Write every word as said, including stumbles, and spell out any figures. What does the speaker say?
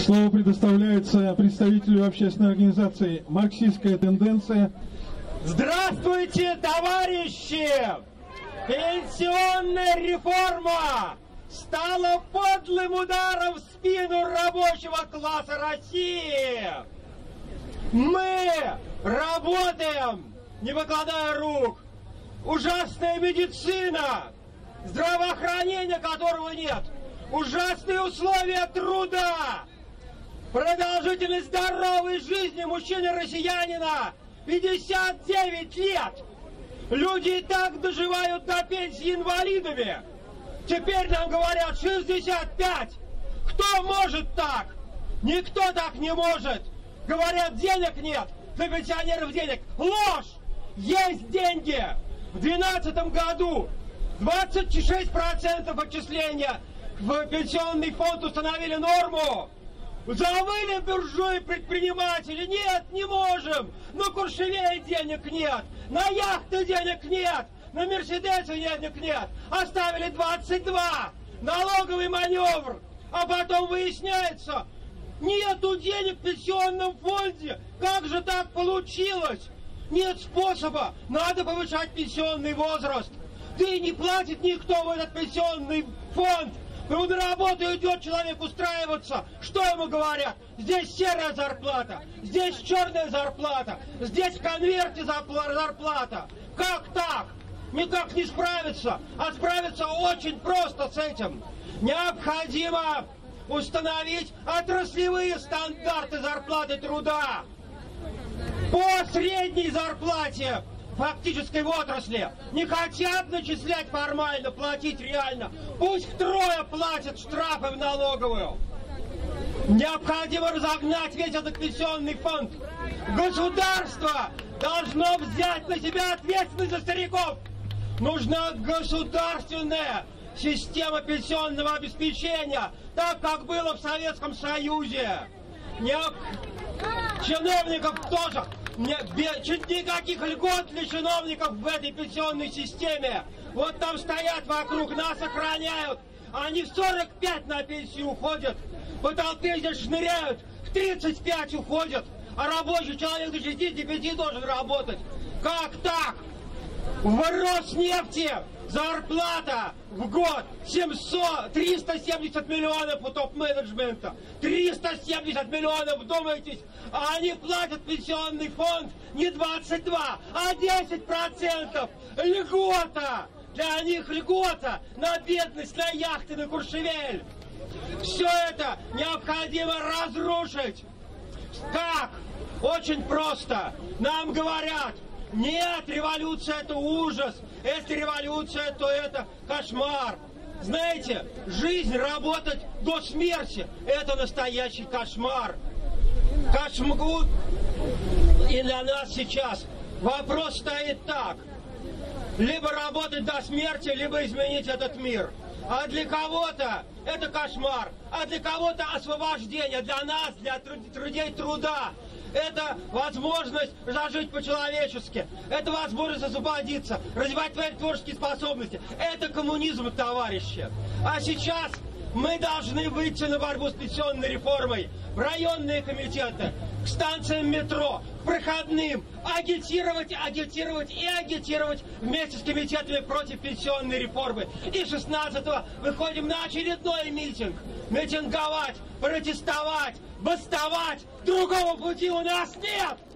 Слово предоставляется представителю общественной организации «Марксистская тенденция». Здравствуйте, товарищи! Пенсионная реформа стала подлым ударом в спину рабочего класса России. Мы работаем, не покладая рук. Ужасная медицина, здравоохранения которого нет. Ужасные условия труда. Продолжительность здоровой жизни мужчины-россиянина пятьдесят девять лет. Люди и так доживают до пенсии инвалидами. Теперь нам говорят шестьдесят пять. Кто может так? Никто так не может. Говорят, денег нет. Для пенсионеров денег. Ложь! Есть деньги. В две тысячи двенадцатом году двадцать шесть процентов отчисления в пенсионный фонд установили норму. Завыли буржуи предприниматели. Нет, не можем. На Куршевее денег нет. На яхты денег нет. На Мерседесе денег нет. Оставили двадцать два. Налоговый маневр. А потом выясняется, нету денег в пенсионном фонде. Как же так получилось? Нет способа. Надо повышать пенсионный возраст. Да и не платит никто в этот пенсионный фонд. Ну, на работу идет человек устраиваться. Что ему говорят? Здесь серая зарплата, здесь черная зарплата, здесь в конверте зарплата. Как так? Никак не справиться. А справиться очень просто с этим. Необходимо установить отраслевые стандарты зарплаты труда. По средней зарплате фактической в отрасли не хотят начислять формально, платить реально. Пусть втрое платят штрафы в налоговую. Необходимо разогнать весь этот пенсионный фонд. Государство должно взять на себя ответственность за стариков. Нужна государственная система пенсионного обеспечения, так как было в Советском Союзе. Необ... Чиновников тоже. Чуть никаких льгот для чиновников в этой пенсионной системе. Вот там стоят вокруг, нас охраняют. Они в сорок пять на пенсию уходят. По толпе здесь шныряют, в тридцать пять уходят. А рабочий человек до шестидесяти пяти должен работать. Как так? В Роснефти зарплата в год семьсот, триста семьдесят миллионов у топ-менеджмента. триста семьдесят миллионов, вдумайтесь. А они платят пенсионный фонд не двадцать два, а десять процентов. Льгота. Для них льгота на бедность, на яхты, на Куршевель. Все это необходимо разрушить. Как? Очень просто. Нам говорят, нет, революция это ужас. Если революция, то это кошмар. Знаете, жизнь, работать до смерти – это настоящий кошмар. Кошмар. И для нас сейчас вопрос стоит так. Либо работать до смерти, либо изменить этот мир. А для кого-то это кошмар, а для кого-то освобождение. Для нас, для людей труда. Это возможность зажить по-человечески. Это возможность освободиться, развивать свои творческие способности. Это коммунизм, товарищи. А сейчас мы должны выйти на борьбу с пенсионной реформой в районные комитеты, к станциям метро, к проходным, агитировать, агитировать и агитировать вместе с комитетами против пенсионной реформы. И шестнадцатого выходим на очередной митинг. Митинговать, протестовать, бастовать. Другого пути у нас нет!